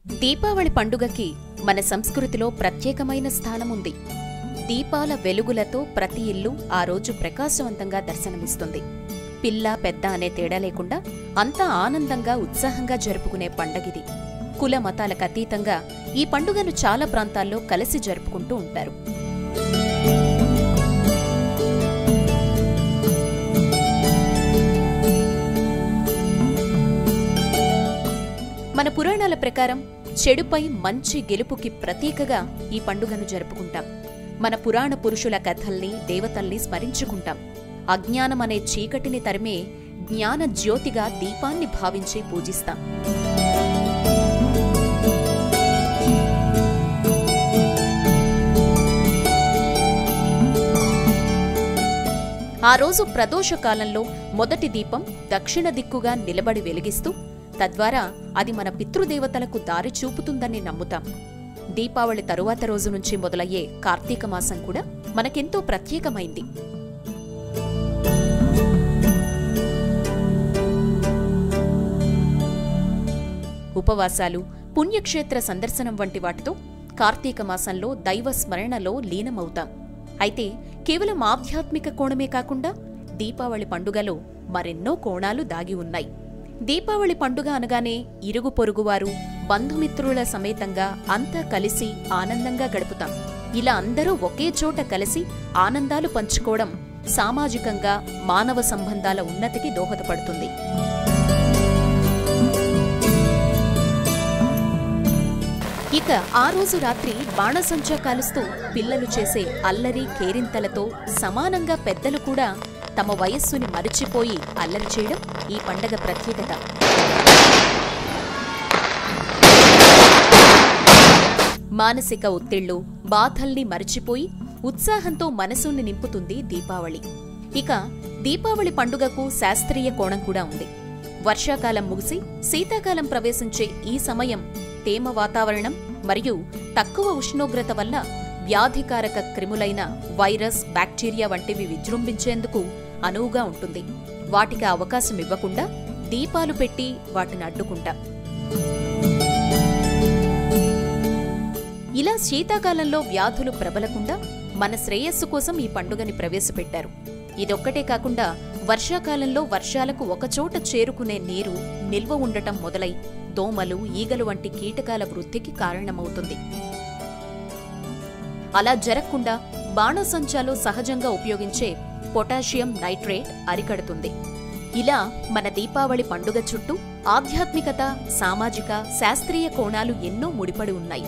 దీపావళి పండుగకి మన సంస్కృతిలో ప్రత్యేకమైన స్థానం ఉంది. దీపాల వెలుగులతో ప్రతి ఇల్లు ఆ రోజు ప్రకాశవంతంగా దర్శనమిస్తుంది. పిల్ల పెద్ద అనే తేడా లేకుండా అంతా ఆనందంగా ఉత్సాహంగా జరుపుకునే పండగిది. కుల మతాలకు అతీతంగా ఈ పండుగను చాలా ప్రాంతాల్లో కలిసి జరుపుకుంటూ ఉంటారు. మన పురాణాల ప్రకారం చెడుపై మంచి గెలుపుకి ప్రతీకగా ఈ పండుగను జరుపుకుంటాం. మన పురాణ పురుషుల కథల్ని, దేవతల్ని స్మరించుకుంటాం. అజ్ఞానం అనే చీకటిని తరిమే జ్ఞాన జ్యోతిగా దీపాన్ని భావించి పూజిస్తాం. ఆ రోజు ప్రదోషకాలంలో మొదటి దీపం దక్షిణ దిక్కుగా నిలబడి వెలిగిస్తూ తద్వారా అది మన పితృదేవతలకు దారి చూపుతుందని నమ్ముతాం. దీపావళి తరువాత రోజు నుంచి మొదలయ్యే కార్తీక మాసం కూడా మనకెంతో ప్రత్యేకమైంది. ఉపవాసాలు, పుణ్యక్షేత్ర సందర్శనం వంటి వాటితో కార్తీక మాసంలో దైవ స్మరణలో లీనమవుతాం. అయితే కేవలం ఆధ్యాత్మిక కోణమే కాకుండా దీపావళి పండుగలో మరెన్నో కోణాలు దాగి ఉన్నాయి. దీపావళి పండుగ అనగానే ఇరుగు పొరుగువారు, బంధుమిత్రుల సమేతంగా అంతా కలిసి ఆనందంగా గడుపుతాం. ఇలా అందరూ ఒకే చోట కలిసి ఆనందాలు పంచుకోవడం సామాజికంగా మానవ సంబంధాల ఉన్నతికి దోహదపడుతుంది. ఇక ఆ రోజు రాత్రి బాణసంచా కాలుస్తూ పిల్లలు చేసే అల్లరి కేరింతలతో సమానంగా పెద్దలు కూడా తమ వయస్సుని మరిచిపోయి అల్లరి చేయడం ఈ పండగ ప్రత్యేకత. మానసిక ఒత్తిళ్లు, బాధల్ని మరిచిపోయి ఉత్సాహంతో మనసుని నింపుతుంది దీపావళి. ఇక దీపావళి పండుగకు శాస్త్రీయ కోణం కూడా ఉంది. వర్షాకాలం ముగిసి శీతాకాలం ప్రవేశించే ఈ సమయం తేమ వాతావరణం మరియు తక్కువ ఉష్ణోగ్రత వల్ల వ్యాధికారక క్రిములైన వైరస్, బ్యాక్టీరియా వంటివి విజృంభించేందుకు అనువుగా ఉంటుంది. వాటికి అవకాశం ఇవ్వకుండా దీపాలు పెట్టి వాటిని అడ్డుకుంటాం. ఇలా శీతాకాలంలో వ్యాధులు ప్రబలకుండా మన శ్రేయస్సు కోసం ఈ పండుగని ప్రవేశపెట్టారు. ఇదొక్కటే కాకుండా వర్షాకాలంలో వర్షాలకు ఒకచోట చేరుకునే నీరు నిల్వ ఉండటం మొదలై దోమలు, ఈగలు వంటి కీటకాల వృద్ధికి కారణమవుతుంది. అలా జరగకుండా బాణసంచాలో సహజంగా ఉపయోగించే పొటాషియం నైట్రేట్ అరికడుతుంది. ఇలా మన దీపావళి పండుగ చుట్టూ ఆధ్యాత్మికత, సామాజిక, శాస్త్రీయ కోణాలు ఎన్నో ముడిపడి ఉన్నాయి.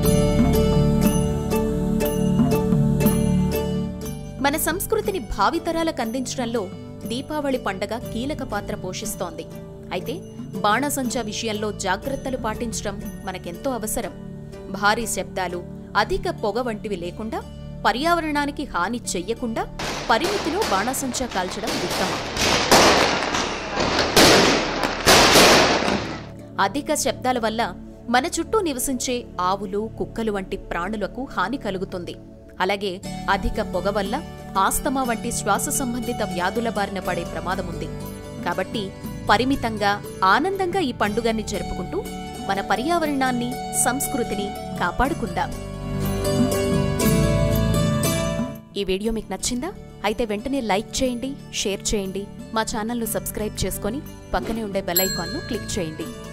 మన సంస్కృతిని భావితరాలకు అందించడంలో దీపావళి పండగ కీలక పాత్ర పోషిస్తోంది. అయితే బాణసంచా విషయంలో జాగ్రత్తలు పాటించడం మనకెంతో అవసరం. భారీ శబ్దాలు, అధిక పొగ వంటివి లేకుండా, పర్యావరణానికి హాని చెయ్యకుండా పరిమితిలో బాణసంచా కాల్చడం ఉత్తమం. అధిక శబ్దాల వల్ల మన చుట్టూ నివసించే ఆవులు, కుక్కలు వంటి ప్రాణులకు హాని కలుగుతుంది. అలాగే అధిక పొగ వల్ల ఆస్తమా వంటి శ్వాస సంబంధిత వ్యాధుల బారిన పడే ప్రమాదముంది. కాబట్టి పరిమితంగా, ఆనందంగా ఈ పండుగని జరుపుకుంటూ మన పర్యావరణాన్ని, సంస్కృతిని కాపాడుకుందాం. ఈ వీడియో మీకు నచ్చిందా? అయితే వెంటనే లైక్ చేయండి, షేర్ చేయండి, మా ఛానల్ను సబ్స్క్రైబ్ చేసుకొని పక్కనే ఉండే బెల్ ఐకాన్ను క్లిక్ చేయండి.